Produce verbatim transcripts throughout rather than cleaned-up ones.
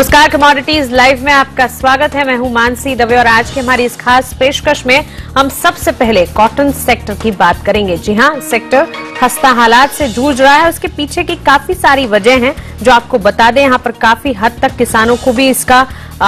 नमस्कार, commodities live में आपका स्वागत है। मैं हूं मानसी दवे और आज की हमारी इस खास पेशकश में हम सबसे पहले कॉटन सेक्टर की बात करेंगे। जी हां, सेक्टर खस्ता हालात से जूझ रहा है। उसके पीछे की काफी सारी वजह हैं जो आपको बता दें। यहां पर काफी हद तक किसानों को भी इसका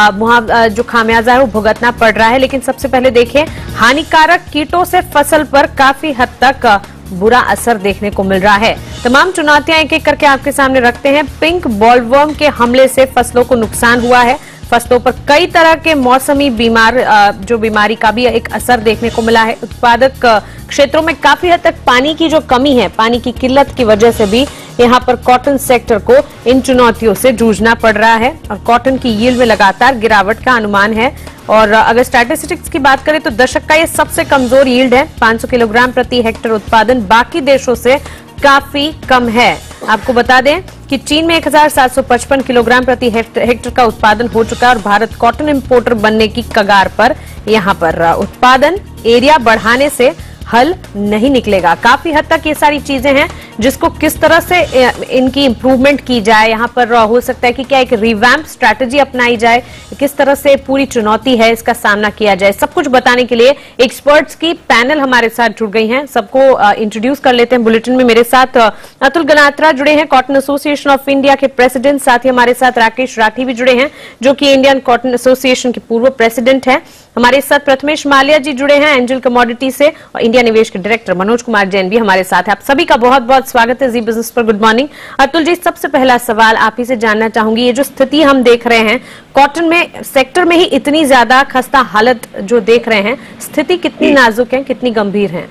आ, जो खामियाजा है वो भुगतना पड़ रहा है। लेकिन सबसे पहले देखें, हानिकारक कीटों से फसल पर काफी हद तक बुरा असर देखने को मिल रहा है। तमाम चुनौतियां एक एक करके आपके सामने रखते हैं। पिंक बॉलवर्म के हमले से फसलों को नुकसान हुआ है। फसलों पर कई तरह के मौसमी बीमार जो बीमारी का भी एक असर देखने को मिला है। उत्पादक क्षेत्रों में काफी हद तक पानी की जो कमी है, पानी की किल्लत की वजह से भी यहाँ पर कॉटन सेक्टर को इन चुनौतियों से जूझना पड़ रहा है और कॉटन की यील्ड में लगातार गिरावट का अनुमान है। और अगर स्टैटिस्टिक्स की बात करें तो दशक का ये सबसे कमजोर यील्ड है। पाँच सौ किलोग्राम प्रति हेक्टेयर उत्पादन बाकी देशों से काफी कम है। आपको बता दें कि चीन में एक हजार सात सौ पचपन किलोग्राम प्रति हेक्टेयर का उत्पादन हो चुका है और भारत कॉटन इंपोर्टर बनने की कगार पर यहाँ पर उत्पादन एरिया बढ़ाने से हल नहीं निकलेगा। काफी हद तक ये सारी चीजें हैं जिसको किस तरह से इनकी इंप्रूवमेंट की जाए। यहाँ पर हो सकता है कि क्या एक रिवैम्प स्ट्रैटेजी अपनाई जाए, किस तरह से पूरी चुनौती है इसका सामना किया जाए। सब कुछ बताने के लिए एक्सपर्ट्स की पैनल हमारे साथ जुड़ गई हैं। सबको इंट्रोड्यूस कर लेते हैं। बुलेटिन में मेरे साथ अतुल गनात्रा जुड़े हैं, कॉटन एसोसिएशन ऑफ इंडिया के प्रेसिडेंट। साथ ही हमारे साथ राकेश राठी भी जुड़े हैं जो कि इंडियन कॉटन एसोसिएशन के पूर्व प्रेसिडेंट है। हमारे साथ प्रथमेश मालिया जी जुड़े हैं एंजल कमोडिटी से और इंडिया निवेश के डायरेक्टर मनोज कुमार जैन भी हमारे साथ है। आप सभी का बहुत बहुत स्वागत है जी बिजनेस पर। Good morning. अतुल जी, सबसे पहला सवाल आप ही से जानना चाहूंगी, ये जो स्थिति हम देख रहे हैं कॉटन में सेक्टर में ही इतनी ज्यादा खस्ता हालत जो देख रहे हैं, स्थिति कितनी नाजुक है, कितनी गंभीर है?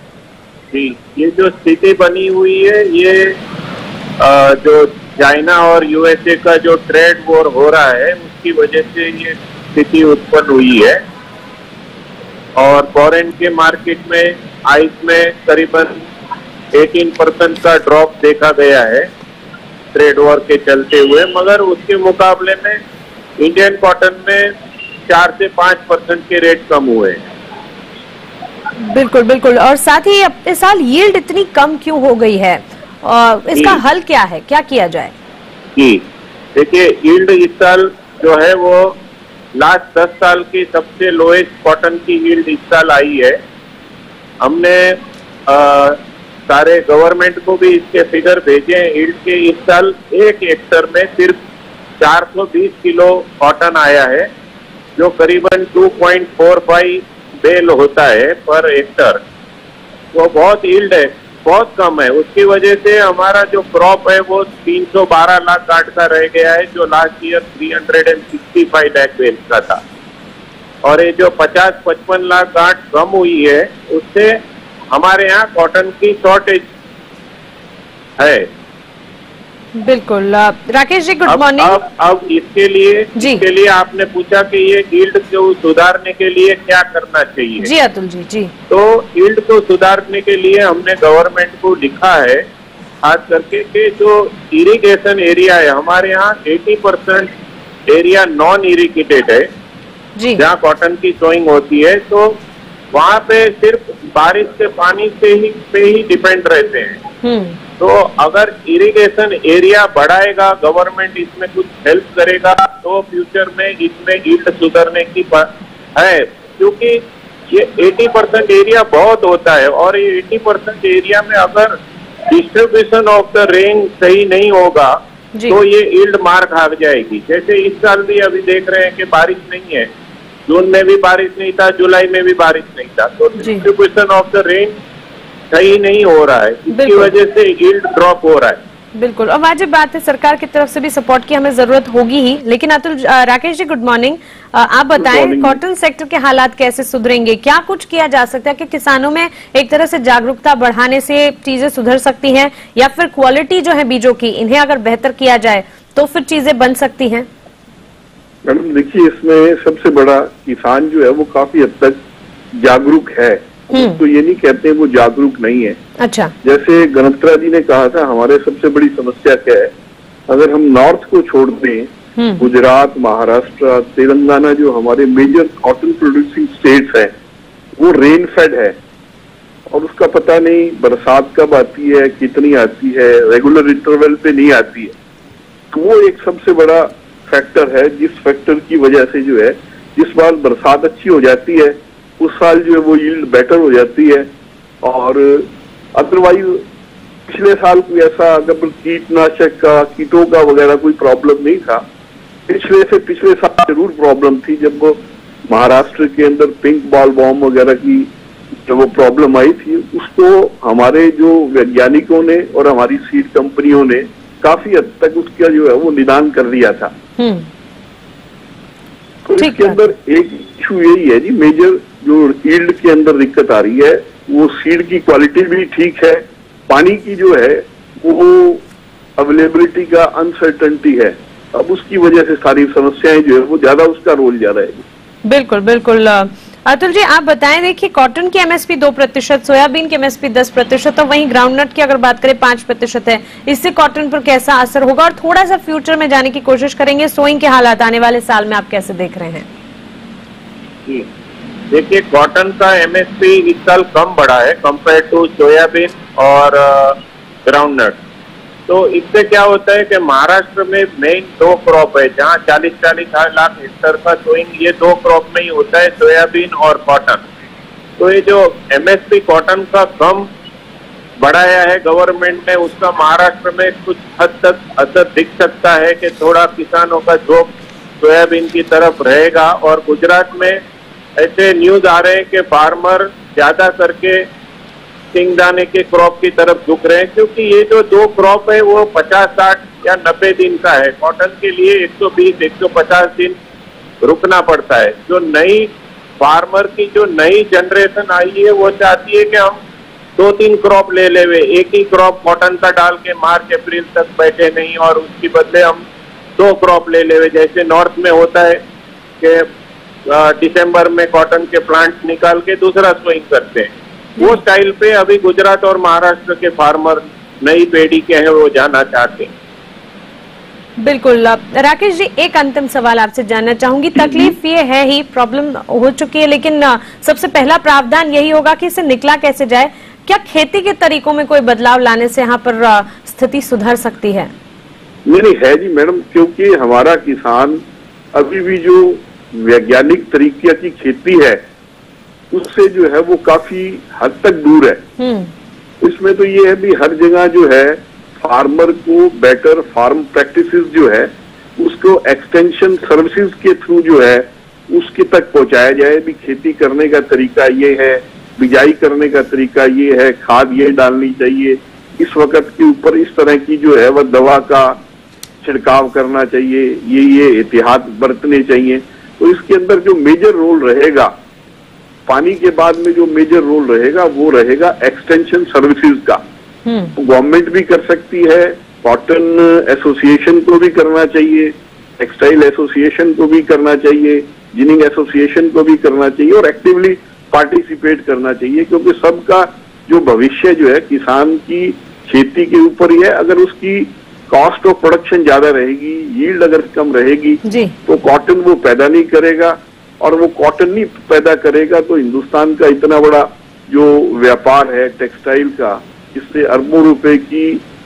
जी, ये जो स्थिति बनी हुई है ये आ, जो चाइना और यूएसए का जो ट्रेड वॉर हो रहा है उसकी वजह से ये स्थिति उत्पन्न हुई है। और फॉरेन के मार्केट में आइस में करीबन अठारह परसेंट का ड्रॉप देखा गया है ट्रेड वॉर के चलते हुए, मगर उसके मुकाबले में इंडियन कॉटन में चार से पांच परसेंट के रेट कम हुए हैं। बिल्कुल बिल्कुल। और साथ ही अब इस साल यील्ड इतनी कम क्यों हो गई है और इसका हल क्या है, क्या किया जाए? जी देखिए, यील्ड इस साल जो है वो लास्ट दस साल की सबसे लोएस्ट कॉटन की यील्ड इस साल आई है। हमने आ, सारे गवर्नमेंट को भी इसके फिगर भेजे हैं। यील्ड के इस साल एक हेक्टर में सिर्फ चार सौ बीस किलो कॉटन आया है जो करीबन दो पॉइंट चार पाँच बेल होता है पर हेक्टर। तो बहुत यील्ड है, बहुत कम है। उसकी वजह से हमारा जो क्रॉप है वो तीन सौ बारह लाख गांठ का रह गया है जो लास्ट ईयर तीन सौ पैंसठ लाख बेल का था। और ये जो पचास पचपन लाख गांठ कम हुई है उससे हमारे यहाँ कॉटन की शॉर्टेज है। बिल्कुल। Rakesh ji, good morning. अब, अब इसके लिए इसके लिए आपने पूछा कि ये यील्ड को सुधारने के लिए क्या करना चाहिए। जी अतुल जी। जी तो यील्ड को सुधारने के लिए हमने गवर्नमेंट को लिखा है खास करके कि जो इरिगेशन एरिया है हमारे यहाँ अस्सी परसेंट एरिया नॉन इरिगेटेड है जहाँ कॉटन की सोइंग होती है, तो वहाँ पे सिर्फ बारिश के पानी से ही पे ही डिपेंड रहते हैं। तो अगर इरिगेशन एरिया बढ़ाएगा, गवर्नमेंट इसमें कुछ हेल्प करेगा तो फ्यूचर में इसमें यील्ड सुधरने की है। क्योंकि ये अस्सी परसेंट एरिया बहुत होता है और ये अस्सी परसेंट एरिया में अगर डिस्ट्रीब्यूशन ऑफ द रेन सही नहीं होगा तो ये यील्ड मार खा जाएगी। जैसे इस साल भी अभी देख रहे हैं कि बारिश नहीं है, जून में भी बारिश नहीं था, जुलाई में भी बारिश नहीं था, तो डिस्ट्रीब्यूशन ऑफ द रेन सही नहीं हो रहा है, इसकी वजह से यील्ड ड्रॉप हो रहा है। बिल्कुल। और वाजिब बात है, सरकार की तरफ से भी सपोर्ट की हमें जरूरत होगी ही। लेकिन अतुल, राकेश जी गुड मॉर्निंग, आप बताएं कॉटन सेक्टर के हालात कैसे सुधरेंगे, क्या कुछ किया जा सकता है कि किसानों में एक तरह से जागरूकता बढ़ाने से चीजें सुधर सकती हैं, या फिर क्वालिटी जो है बीजों की इन्हें अगर बेहतर किया जाए तो फिर चीजें बन सकती हैं? मैडम देखिए, इसमें सबसे बड़ा किसान जो है वो काफी हद तक जागरूक है, तो ये नहीं कहते वो जागरूक नहीं है। अच्छा, जैसे गनत्रा जी ने कहा था, हमारे सबसे बड़ी समस्या क्या है, अगर हम नॉर्थ को छोड़ दें, गुजरात, महाराष्ट्र, तेलंगाना जो हमारे मेजर कॉटन प्रोड्यूसिंग स्टेट्स हैं वो रेन फेड है और उसका पता नहीं बरसात कब आती है, कितनी आती है, रेगुलर इंटरवल पे नहीं आती है। तो वो एक सबसे बड़ा फैक्टर है, जिस फैक्टर की वजह से जो है जिस बार बरसात अच्छी हो जाती है उस साल जो है वो यील्ड बेटर हो जाती है। और अदरवाइज पिछले साल कोई ऐसा अगर कीटनाशक का कीटों का वगैरह कोई प्रॉब्लम नहीं था। पिछले से पिछले साल जरूर प्रॉब्लम थी जब वो महाराष्ट्र के अंदर पिंक बॉल बॉम्ब वगैरह की जब वो प्रॉब्लम आई थी, उसको हमारे जो वैज्ञानिकों ने और हमारी सीड कंपनियों ने काफी हद तक उसका जो है वो निदान कर दिया था। तो इसके अंदर एक इशू यही है जी, मेजर जो यील्ड के अंदर दिक्कत आ रही है वो सीड की क्वालिटी भी ठीक है, पानी की जो है वो अवेलेबिलिटी का अनसर्टेनिटी है। अब उसकी वजह से सारी समस्याएं जो है वो ज्यादा उसका रोल ज्यादा है। बिल्कुल बिल्कुल अतुल जी, आप बताएं, देखिए कॉटन की एमएसपी दो प्रतिशत, सोयाबीन की एमएसपी दस प्रतिशत और वहीं ग्राउंडनट की अगर बात करें पांच प्रतिशत है। इससे कॉटन पर कैसा असर होगा और थोड़ा सा फ्यूचर में जाने की कोशिश करेंगे, सोइंग के हालात आने वाले साल में आप कैसे देख रहे हैं? देखिए कॉटन का एमएसपी इस साल कम बढ़ा है कंपेयर टू सोयाबीन और ग्राउंडनट। तो इससे क्या होता है कि महाराष्ट्र में मेन दो क्रॉप है जहां चालीस चालीस लाख हेक्टर का सोइंग ये दो क्रॉप में ही होता है, सोयाबीन और कॉटन। तो ये जो एमएसपी कॉटन का कम बढ़ाया है गवर्नमेंट ने, उसका महाराष्ट्र में कुछ हद तक असर दिख सकता है कि थोड़ा किसानों का झोंक सोयाबीन की तरफ रहेगा। और गुजरात में ऐसे न्यूज आ रहे हैं कि फार्मर ज्यादा करके सिंगदाने के क्रॉप की तरफ झुक रहे हैं, क्योंकि ये जो दो क्रॉप है वो पचास साठ या नब्बे दिन का है। कॉटन के लिए एक सौ बीस एक सौ पचास दिन रुकना पड़ता है। जो नई फार्मर की जो नई जनरेशन आई है वो चाहती है कि हम दो तीन क्रॉप ले ले, एक ही क्रॉप कॉटन का डाल के मार्च अप्रैल तक बैठे नहीं और उसके बदले हम दो क्रॉप ले ले। जैसे नॉर्थ में होता है कि दिसंबर में कॉटन के प्लांट निकाल के दूसरा सोइंग करते हैं, वो स्टाइल पे अभी गुजरात और महाराष्ट्र के फार्मर नई पीढ़ी के हैं वो जाना चाहते हैं। बिल्कुल राकेश जी, एक अंतिम सवाल आपसे जानना चाहूंगी। तकलीफ ये है ही, प्रॉब्लम हो चुकी है, लेकिन सबसे पहला प्रावधान यही होगा कि इसे निकला कैसे जाए। क्या खेती के तरीकों में कोई बदलाव लाने से यहाँ पर स्थिति सुधर सकती है? नहीं नहीं है जी मैडम, क्योंकि हमारा किसान अभी भी जो वैज्ञानिक तरीके की खेती है उससे जो है वो काफी हद तक दूर है। इसमें तो ये है भी हर जगह जो है फार्मर को बेटर फार्म प्रैक्टिसेस जो है उसको एक्सटेंशन सर्विसेज के थ्रू जो है उसके तक पहुंचाया जाए। भी खेती करने का तरीका ये है, बिजाई करने का तरीका ये है, खाद ये डालनी चाहिए, इस वक्त के ऊपर इस तरह की जो है वह दवा का छिड़काव करना चाहिए, ये ये एहतियात बरतने चाहिए। तो इसके अंदर जो मेजर रोल रहेगा, पानी के बाद में जो मेजर रोल रहेगा वो रहेगा एक्सटेंशन सर्विसेज का। गवर्नमेंट भी कर सकती है, कॉटन एसोसिएशन को भी करना चाहिए, टेक्सटाइल एसोसिएशन को भी करना चाहिए, जिनिंग एसोसिएशन को भी करना चाहिए और एक्टिवली पार्टिसिपेट करना चाहिए, क्योंकि सबका जो भविष्य जो है किसान की खेती के ऊपर ही है। अगर उसकी कॉस्ट ऑफ प्रोडक्शन ज्यादा रहेगी, यील्ड अगर कम रहेगी तो कॉटन वो पैदा नहीं करेगा, और वो कॉटन नहीं पैदा करेगा तो हिंदुस्तान का इतना बड़ा जो व्यापार है टेक्सटाइल का, इससे अरबों रुपए की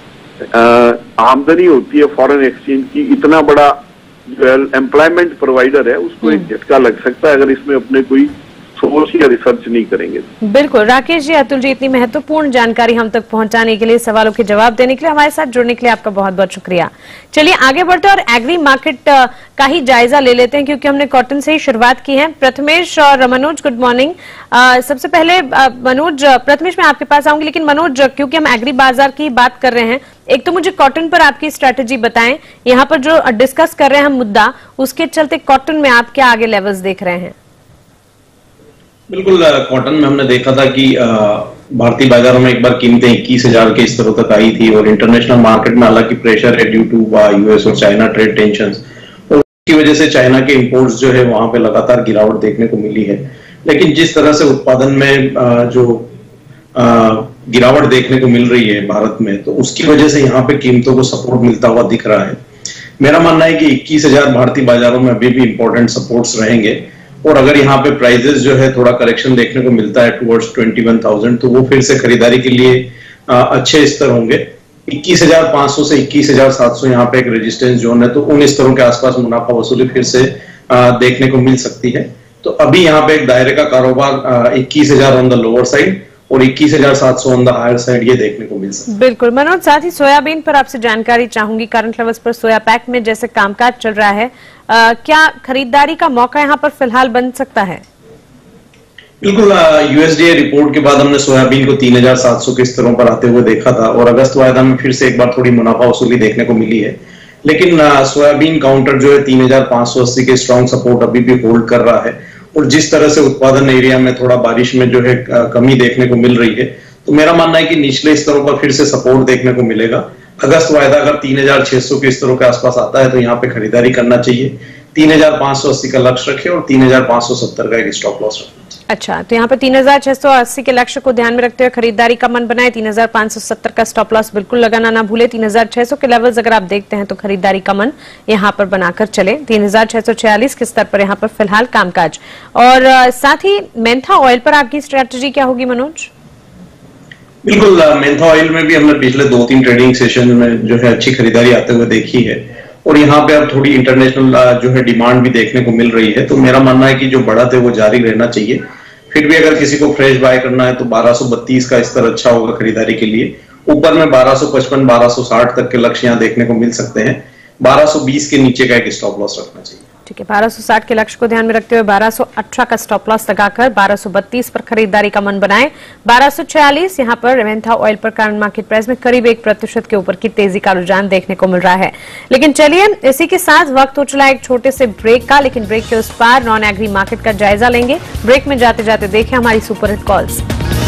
आमदनी होती है फॉरेन एक्सचेंज की, इतना बड़ा जो एम्प्लॉयमेंट प्रोवाइडर है उसको एक झटका लग सकता है अगर इसमें अपने कोई सोच या रिसर्च नहीं करेंगे। बिल्कुल राकेश जी, अतुल जी, इतनी महत्वपूर्ण जानकारी हम तक पहुंचाने के लिए, सवालों के जवाब देने के लिए, हमारे साथ जुड़ने के लिए आपका बहुत बहुत शुक्रिया। चलिए आगे बढ़ते हैं और एग्री मार्केट का ही जायजा ले लेते हैं, क्योंकि हमने कॉटन से ही शुरुआत की है। प्रथमेश और मनोज, गुड मॉर्निंग। सबसे पहले आ, मनोज, प्रथमेश मैं आपके पास आऊंगी, लेकिन मनोज क्योंकि हम एग्री बाजार की बात कर रहे हैं, एक तो मुझे कॉटन पर आपकी स्ट्रेटेजी बताएं। यहाँ पर जो डिस्कस कर रहे हैं हम मुद्दा, उसके चलते कॉटन में आप क्या आगे लेवल्स देख रहे हैं? बिल्कुल, कॉटन में हमने देखा था कि भारतीय बाजारों में एक बार कीमतें इक्कीस हजार के स्तरों तक आई थी और इंटरनेशनल मार्केट में हालांकि प्रेशर है ड्यू टू यूएस और चाइना ट्रेड टेंशंस, और उसकी वजह से चाइना के इंपोर्ट्स जो है वहां पे लगातार गिरावट देखने को मिली है। लेकिन जिस तरह से उत्पादन में जो गिरावट देखने को मिल रही है भारत में, तो उसकी वजह से यहाँ पे कीमतों को सपोर्ट मिलता हुआ दिख रहा है। मेरा मानना है कि इक्कीस हजार भारतीय बाजारों में अभी भी इंपॉर्टेंट सपोर्ट्स रहेंगे, और अगर यहाँ पे प्राइजेस जो है थोड़ा करेक्शन देखने को मिलता है टुवर्ड्स इक्कीस हज़ार, तो वो फिर से खरीदारी के लिए आ, अच्छे स्तर होंगे। इक्कीस हजार पांच सौ से इक्कीस हजार सात सौ यहाँ पे एक रेजिस्टेंस जोन है, तो उन स्तरों के आसपास मुनाफा वसूली फिर से आ, देखने को मिल सकती है। तो अभी यहाँ पे एक दायरे का कारोबार इक्कीस हजार ऑन द लोअर साइड और इक्कीस हजार सात सौ ऑन द हायर साइड ये देखने को मिल सकता है। बिल्कुल मनोज, साथ ही सोयाबीन पर आपसे जानकारी चाहूंगी। करंट लेवल्स पर सोया पैक में जैसे कामकाज चल रहा है, आ, क्या खरीदारी का मौका यहाँ पर फिलहाल बन सकता है? बिल्कुल, यूएसडीए रिपोर्ट के बाद हमने सोयाबीन को तीन हजार सात सौ के स्तरों पर आते हुए देखा था और अगस्त वायदा में फिर से एक बार थोड़ी मुनाफा वसूली देखने को मिली है, लेकिन सोयाबीन काउंटर जो है तीन हजार पांच सौ अस्सी के स्ट्रॉन्ग सपोर्ट अभी भी होल्ड कर रहा है। और जिस तरह से उत्पादन एरिया में थोड़ा बारिश में जो है कमी देखने को मिल रही है, तो मेरा मानना है कि निचले स्तरों पर फिर से सपोर्ट देखने को मिलेगा। अगस्त वायदा अगर तीन हजार छह सौ के स्तरों के आसपास आता है तो यहाँ पे खरीदारी करना चाहिए। तीन हजार पांच सौ अस्सी का लक्ष्य रखे और तीन हजार पांच सौ सत्तर का एक स्टॉप लॉस रखें। अच्छा, तो यहाँ पर तीन हजार छह सौ अस्सी के लक्ष्य को ध्यान में रखते हुए खरीदारी का मन बनाए। तीन हजार पांच सौ सत्तर का स्टॉप लॉस बिल्कुल लगाना ना भूले। तीन हजार छह सौ के लेवल्स अगर आप देखते हैं तो खरीदारी का मन यहाँ पर बनाकर चले। तीन हजार छह सौ छियालीस के स्तर पर यहाँ पर फिलहाल कामकाज। और साथ ही मेंथा ऑयल पर आपकी स्ट्रेटेजी क्या होगी मनोज? बिल्कुल, मेंथा ऑयल में भी हमने पिछले दो तीन ट्रेडिंग सेशन में जो है अच्छी खरीदारी आते हुए देखी है और यहाँ पे अब थोड़ी इंटरनेशनल जो है डिमांड भी देखने को मिल रही है। तो मेरा मानना है कि जो बढ़त है वो जारी रहना चाहिए। फिर भी अगर किसी को फ्रेश बाय करना है तो बारह सौ बत्तीस का स्तर अच्छा होगा खरीदारी के लिए। ऊपर में बारह सौ पचपन बारह सौ साठ तक के लक्ष्य यहाँ देखने को मिल सकते हैं। बारह सौ बीस के नीचे का एक स्टॉप लॉस रखना चाहिए। ठीक है, बारह सौ साठ के लक्ष्य को ध्यान में रखते हुए बारह सौ अठारह का स्टॉप लॉस लगाकर बारह सौ बत्तीस पर खरीदारी का मन बनाए। बारह सौ छियालीस यहाँ पर मेंथा ऑयल पर करंट मार्केट प्राइस में करीब एक प्रतिशत के ऊपर की तेजी का रुझान देखने को मिल रहा है। लेकिन चलिए, इसी के साथ वक्त हो चला एक छोटे से ब्रेक का, लेकिन ब्रेक के उस पार नॉन एग्री मार्केट का जायजा लेंगे। ब्रेक में जाते जाते देखें हमारी सुपरहिट कॉल्स।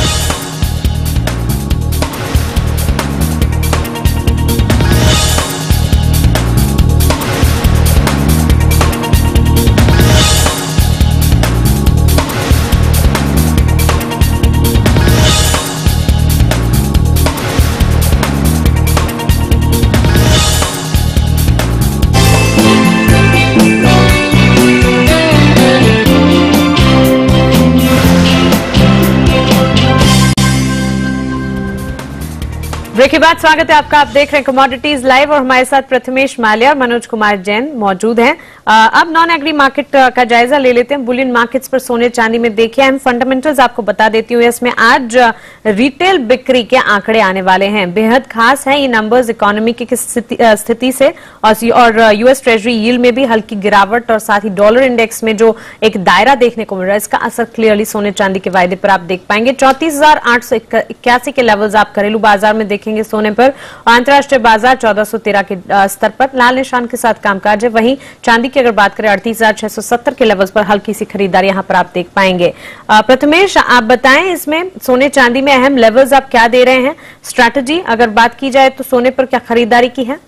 ब्रेक के बाद स्वागत है आपका। आप देख रहे हैं कमोडिटीज लाइव और हमारे साथ प्रथमेश माल्या और मनोज कुमार जैन मौजूद हैं। अब नॉन एग्री मार्केट का जायजा ले लेते हैं। बुलियन मार्केट्स पर सोने चांदी में देखिए, हम फंडामेंटल्स आपको बता देती हूँ। इसमें आज रिटेल बिक्री के आंकड़े आने वाले हैं, बेहद खास है ये नंबर्स इकोनॉमी की स्थिति से और यूएस ट्रेजरी यील्ड में भी हल्की गिरावट और साथ ही डॉलर इंडेक्स में जो एक दायरा देखने को मिल रहा है, इसका असर क्लियरली सोने चांदी के वायदे पर आप देख पाएंगे। चौतीस हजार आठ सौ इक्यासी के लेवल्स आप घरेलू बाजार में देखेंगे सोने पर। अंतर्राष्ट्रीय बाजार चौदह सौ तेरह के स्तर पर लाल निशान के साथ कामकाज है। वहीं चांदी की अगर बात करें अड़तीस हजार छह सौ सत्तर के लेवल्स पर हल्की सी खरीदारी यहां पर आप देख पाएंगे। प्रथमेश, आप बताएं इसमें सोने चांदी में अहम लेवल्स आप क्या दे रहे हैं? स्ट्रैटेजी अगर बात की जाए तो सोने पर क्या खरीदारी की है?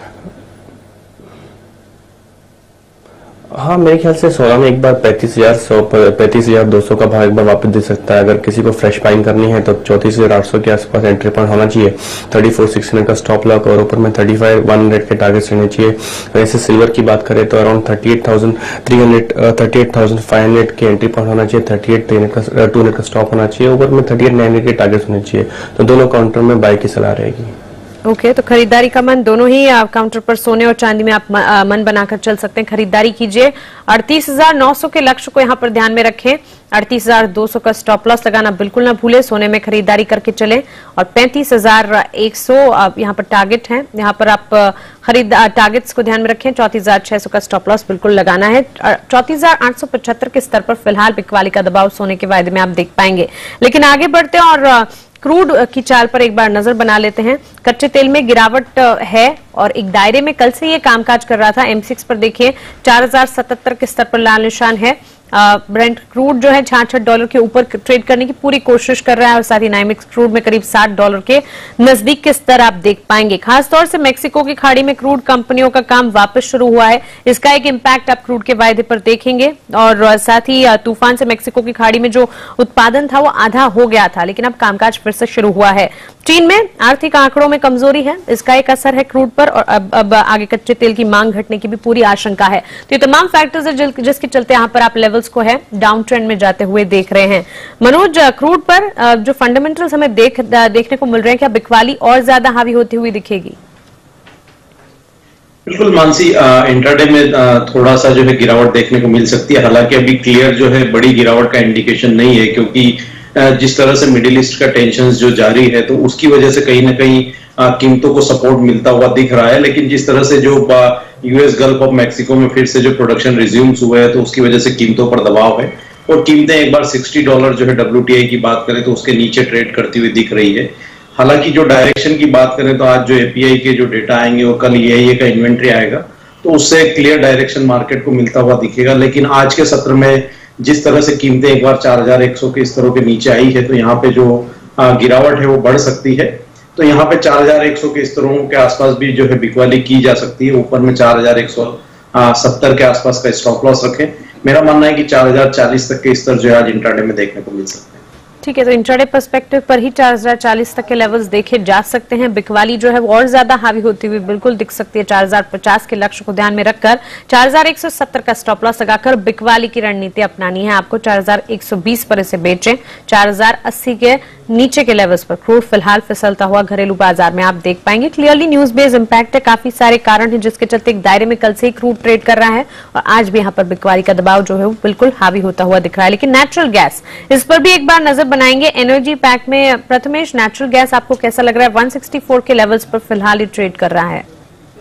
हाँ, मेरे ख्याल से सोना में एक बार पैंतीस हजार सौ पैंतीस हजार दो सौ का भाव एक बार वापस दे सकता है। अगर किसी को फ्रेश बाइंग करनी है तो चौतीस हजार आठ सौ के आसपास एंट्री पॉइंट होना चाहिए। थर्टी फोर सिक्स हंड्रेड का स्टॉप लॉक और ऊपर में थर्टी फाइव वन हंड्रेड के टारगेट्स रहने चाहिए। वैसे सिल्वर की बात करें तो around thirty eight thousand three hundred thirty eight thousand five hundred के एंट्री पॉइंट होना चाहिए। थर्टी एट थ्री हंड्रेड का टू हंड्रेड का स्टॉप होना चाहिए। ऊपर में थर्टी एट नाइन हंड्रेड के टारगेट्स होने चाहिए। तो दोनों काउंटर में बाई की सलाह रहेगी। ओके okay, तो खरीदारी का मन दोनों ही काउंटर पर सोने और चांदी में आप मन बनाकर चल सकते हैं। खरीदारी कीजिए। अड़तीस हजार नौ सौ के लक्ष्य को यहाँ पर ध्यान में रखें। अड़तीस हजार दो सौ का स्टॉप लॉस लगाना बिल्कुल ना भूले। सोने में खरीदारी करके चले और पैंतीस हजार एक सौ यहाँ पर टारगेट है। यहाँ पर आप खरीद टारगेट्स को ध्यान में रखें। चौतीस हजार छह सौ का स्टॉप लॉस बिल्कुल लगाना है। चौतीस हजार आठ सौ पचहत्तर के स्तर पर फिलहाल बिकवाली का दबाव सोने के वायदे में आप देख पाएंगे। लेकिन आगे बढ़ते हैं और क्रूड की चाल पर एक बार नजर बना लेते हैं। कच्चे तेल में गिरावट है और एक दायरे में कल से ये कामकाज कर रहा था। एम सिक्स पर देखिए चार हजार सतहत्तर के स्तर पर लाल निशान है। ब्रेंट क्रूड जो है छियासठ डॉलर के ऊपर ट्रेड करने की पूरी कोशिश कर रहा है और साथ ही नाइमेक्स क्रूड में करीब साठ डॉलर के नजदीक के स्तर आप देख पाएंगे। खासतौर से मेक्सिको की खाड़ी में क्रूड कंपनियों का काम वापस शुरू हुआ है। इसका एक इम्पैक्ट आप क्रूड के वायदे पर देखेंगे और साथ ही तूफान से मेक्सिको की खाड़ी में जो उत्पादन था वो आधा हो गया था, लेकिन अब कामकाज फिर से शुरू हुआ है। चीन में आर्थिक आंकड़ों में कमजोरी है, इसका एक असर है क्रूड पर और अब, अब आगे कच्चे तेल की मांग घटने की भी पूरी आशंका है। तो ये तमाम फैक्टर्स है जिसके चलते यहाँ पर आप लेवल लेवल्स को है डाउन ट्रेंड में जाते हुए देख रहे हैं। मनोज, क्रूड पर जो फंडामेंटल्स हमें देख देखने को मिल रहे हैं, क्या बिकवाली और ज्यादा हावी होती हुई दिखेगी? बिल्कुल मानसी, इंट्राडे में आ, थोड़ा सा जो है गिरावट देखने को मिल सकती है। हालांकि अभी क्लियर जो है बड़ी गिरावट का इंडिकेशन नहीं है, क्योंकि आ, जिस तरह से मिडिल ईस्ट का टेंशन जो जारी है तो उसकी वजह से कहीं ना कहीं कीमतों को सपोर्ट मिलता हुआ दिख रहा है। लेकिन जिस तरह से जो यूएस गल्फ ऑफ मैक्सिको में फिर से जो प्रोडक्शन रिज्यूम्स हुए हैं तो उसकी वजह से कीमतों पर दबाव है और कीमतें एक बार साठ डॉलर जो है डब्ल्यूटीआई की बात करें तो उसके नीचे ट्रेड करती हुई दिख रही है। हालांकि जो डायरेक्शन की बात करें तो आज जो एपीआई के जो डेटा आएंगे और कल ईआईए का इन्वेंट्री आएगा तो उससे क्लियर डायरेक्शन मार्केट को मिलता हुआ दिखेगा। लेकिन आज के सत्र में जिस तरह से कीमतें एक बार चार हजार एक सौ के स्तरों के नीचे आई है तो यहाँ पे जो गिरावट है वो बढ़ सकती है। तो यहाँ पे चार हजार एक सौ के स्तरों के आसपास भी जो है बिकवाली की जा सकती है। ऊपर में चार हजार एक सौ सत्तर के आसपास का स्टॉप लॉस रखें। मेरा मानना है कि चार हजार चालीस तक के स्तर जो है आज इंट्राडे में देखने को मिल सकते हैं। ठीक है, तो इंट्राडे पर्सपेक्टिव पर ही चार हजार चालीस तक के लेवल्स देखे जा सकते हैं। बिकवाली जो है वो और ज्यादा हावी होती हुई बिल्कुल दिख सकती है। चार हजार पचास के लक्ष्य को ध्यान में रखकर चार हजार एक सौ सत्तर का स्टॉप लॉस लगाकर बिकवाली की रणनीति अपनानी है आपको। चार हजार एक सौ बीस पर इसे बेचें। चार हजार अस्सी के नीचे के लेवल्स पर क्रूड फिलहाल फिसलता हुआ घरेलू बाजार में आप देख पाएंगे। क्लियरली न्यूज बेस्ड इंपैक्ट है, काफी सारे कारण हैं जिसके चलते एक दायरे में कल से ही क्रूड ट्रेड कर रहा है और आज भी यहाँ पर बिकवाली का दबाव जो है वो बिल्कुल हावी होता हुआ दिख रहा है। लेकिन नेचुरल गैस, इस पर भी एक बार नजर बनाएंगे। एनर्जी पैक में प्रथमेश, नेचुरल गैस आपको कैसा लग रहा है? एक सौ चौंसठ के लेवल्स पर फिलहाल ही ट्रेड कर रहा है।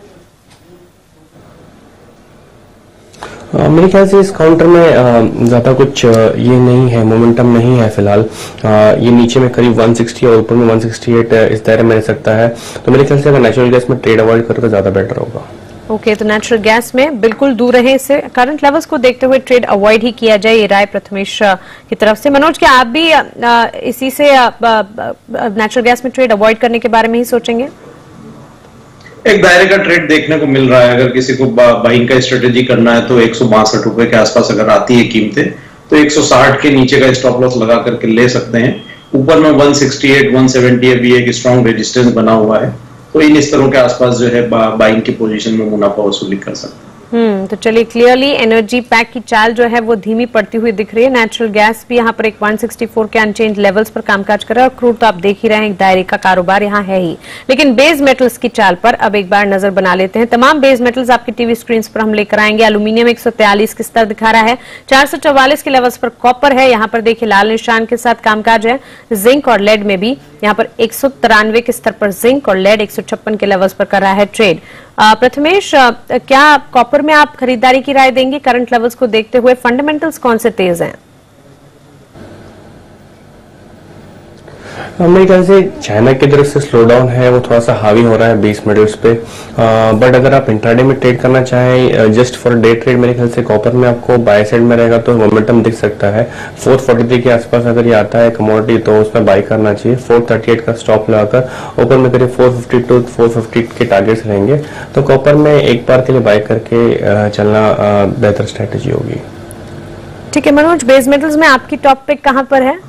Uh, मेरे ख्याल से इस काउंटर में uh, ज्यादा कुछ uh, ये नहीं है, मोमेंटम नहीं है फिलहाल। uh, ये नीचे में करीब एक सौ साठ और ऊपर में एक सौ अड़सठ इस दायरे में रह सकता है। तो मेरे ख्याल से अगर नेचुरल गैस में ट्रेड अवॉइड करो तो ज्यादा बेटर होगा। ओके okay, तो नेचुरल गैस में बिल्कुल दूर रहे, इससे करंट लेवल्स को देखते हुए ट्रेड अवॉइड ही किया जाए, ये राय प्रथमेश की तरफ से। मनोज, क्या आप भी आ, इसी से नेचुरल गैस में ट्रेड अवॉइड करने के बारे में ही सोचेंगे? एक दायरे का ट्रेड देखने को मिल रहा है। अगर किसी को बाइंग का स्ट्रेटेजी करना है तो एक सौ बासठ रुपए के आसपास अगर आती है कीमतें तो एक सौ साठ के नीचे का स्टॉप लॉस लगा करके ले सकते हैं। ऊपर में एक सौ अड़सठ, एक सौ सत्तर भी एक स्ट्रॉन्ग रेजिस्टेंस बना हुआ है तो इन स्तरों के आसपास जो है बाइंग की पोजीशन में मुनाफा वसूली कर सकते हैं। हम्म तो चलिए, क्लियरली एनर्जी पैक की चाल जो है वो धीमी पड़ती हुई दिख रही है। नेचुरल गैस भी यहाँ पर एक एक सौ चौंसठ के अनचेंज लेवल्स पर कामकाज कर रहा है और क्रूड तो आप देख ही रहे हैं, एक दायरे का कारोबार यहाँ है ही। लेकिन बेस मेटल्स की चाल पर अब एक बार नजर बना लेते हैं। तमाम बेस मेटल्स आपकी टीवी स्क्रीन पर हम लेकर आएंगे। एल्यूमिनियम एक सौ तैंतालीस के स्तर दिखा रहा है, चार सौ चौवालीस के लेवल्स पर कॉपर है, यहाँ पर देखिए लाल निशान के साथ कामकाज है। जिंक और लेड में भी यहाँ पर एक सौ तिरानवे के स्तर पर जिंक और लेड एक सौ छप्पन के लेवल्स पर कर रहा है ट्रेड। प्रथमेश, क्या कॉपर में आप खरीदारी की राय देंगे करंट लेवल्स को देखते हुए? फंडामेंटल्स कौन से तेज हैं? मेरे ख्याल से चाइना की तरफ से स्लो डाउन है, वो थोड़ा सा हावी हो रहा है बेस मेटल्स पे। बट अगर आप इंट्राडे में ट्रेड करना चाहें जस्ट फॉर डे ट्रेड, मेरे ख्याल से कॉपर में आपको बाय साइड में रहेगा तो मोमेंटम दिख सकता है। चार सौ तैंतालीस के आसपास अगर ये आता है कमोडिटी तो उसमें बाय करना चाहिए। चार सौ अड़तीस का स्टॉप लगाकर ऊपर में करीब चार सौ बावन टू चार सौ पचास के टारगेट्स रहेंगे तो कॉपर में एक बार के लिए बाय करके चलना बेहतर स्ट्रेटेजी होगी। ठीक है मनोज, बेस मेटल्स में आपकी टॉप पिक कहां पर है?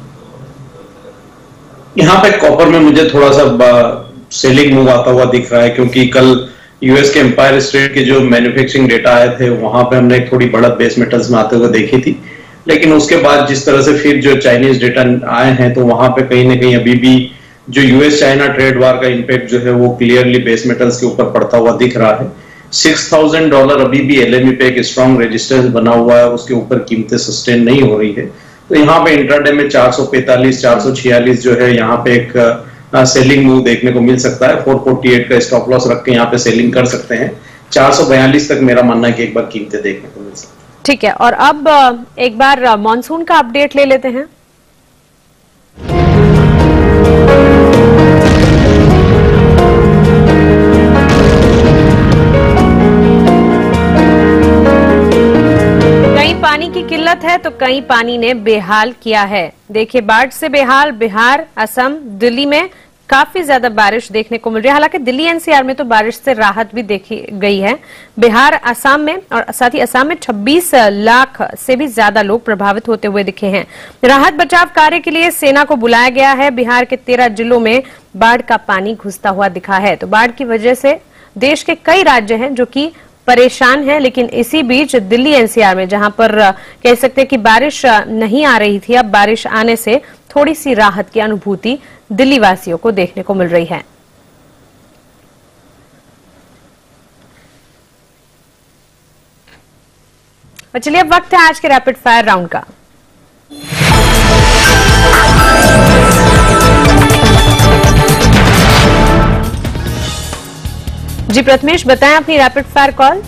यहाँ पे कॉपर में मुझे थोड़ा सा सेलिंग मूव आता हुआ दिख रहा है, क्योंकि कल यूएस के एम्पायर स्टेट के जो मैन्युफैक्चरिंग डेटा आए थे वहां पे हमने एक थोड़ी बढ़त बेस मेटल्स में आते हुए देखी थी। लेकिन उसके बाद जिस तरह से फिर जो चाइनीज डेटा आए हैं तो वहां पे कहीं ना कहीं अभी भी जो यूएस चाइना ट्रेड वार का इम्पैक्ट जो है वो क्लियरली बेस मेटल्स के ऊपर पड़ता हुआ दिख रहा है। सिक्स थाउजेंड डॉलर अभी भी एलएमई पे एक स्ट्रॉन्ग रेजिस्टेंस बना हुआ है, उसके ऊपर कीमतें सस्टेन नहीं हो रही है। तो यहाँ पे इंट्राडे में चार सौ पैंतालीस, चार सौ छियालीस जो है यहाँ पे एक आ, सेलिंग मूव देखने को मिल सकता है। चार सौ अड़तालीस का स्टॉप लॉस रख के यहाँ पे सेलिंग कर सकते हैं। चार सौ बयालीस तक मेरा मानना है कि एक बार कीमतें देखने को मिल सकती है। ठीक है, और अब एक बार मॉनसून का अपडेट ले लेते हैं। पानी की किल्लत है तो कई पानी ने बेहाल किया है। देखिए, बाढ़ से बेहाल बिहार, असम, दिल्ली में काफी ज्यादा बारिश देखने को मिल रही है। हालांकि दिल्ली एनसीआर में तो बारिश से राहत भी देखी गई है। बिहार, असम में और साथ ही असम में छब्बीस लाख से भी ज्यादा लोग प्रभावित होते हुए दिखे हैं। राहत बचाव कार्य के लिए सेना को बुलाया गया है। बिहार के तेरह जिलों में बाढ़ का पानी घुसता हुआ दिखा है। तो बाढ़ की वजह से देश के कई राज्य हैं जो कि परेशान हैं, लेकिन इसी बीच दिल्ली एनसीआर में जहां पर कह सकते हैं कि बारिश नहीं आ रही थी, अब बारिश आने से थोड़ी सी राहत की अनुभूति दिल्ली वासियों को देखने को मिल रही है। और चलिए अब वक्त है आज के रैपिड फायर राउंड का। जी प्रथमेश, बताएं अपनी रैपिड फायर कॉल।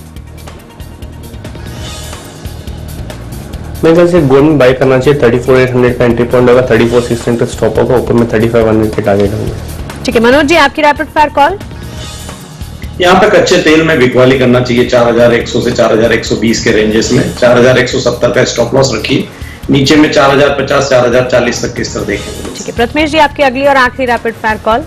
मेरे ख्याल से गोल्ड में बाय करना चाहिए। थर्टी फोर एट हंड्रेड का एंट्री पॉइंट होगा, थर्टी फोर सिक्स हंड्रेड का स्टॉप होगा, ऊपर में थर्टी फाइव हंड्रेड के टारगेट होंगे। ठीक है मनोज जी, आपकी रैपिड फायर कॉल। यहाँ पे कच्चे तेल में बिकवाली करना चाहिए चार हज़ार एक सौ से चार हज़ार एक सौ बीस के रेंजेस में। चार हज़ार एक सौ सत्तर का स्टॉप लॉस रखिए, नीचे में चार हज़ार पचास चार हज़ार चालीस तक किस तरह देखेंगे। ठीक है प्रथमेश जी, आपकी अगली और आखिरी rapid fire call.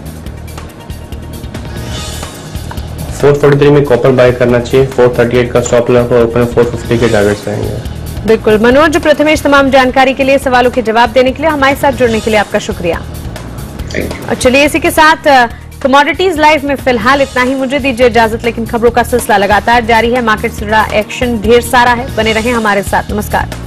Four forty three में कॉपर बाय करना चाहिए, फोर थर्टी एट का स्टॉप लॉस और ऊपर में फोर फिफ्टी के टारगेट्स रहेंगे। बिल्कुल मनोज, प्रथमेश, तमाम जानकारी के लिए, सवालों के जवाब देने के लिए, हमारे साथ जुड़ने के लिए आपका शुक्रिया। और चलिए इसी के साथ कमोडिटीज लाइव में फिलहाल इतना ही। मुझे दीजिए इजाजत, लेकिन खबरों का सिलसिला लगातार जारी है। मार्केट से जुड़ा एक्शन ढेर सारा है, बने रहें हमारे साथ। नमस्कार।